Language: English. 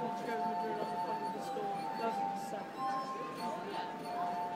Atletico Madrid on the front of the store doesn't suck.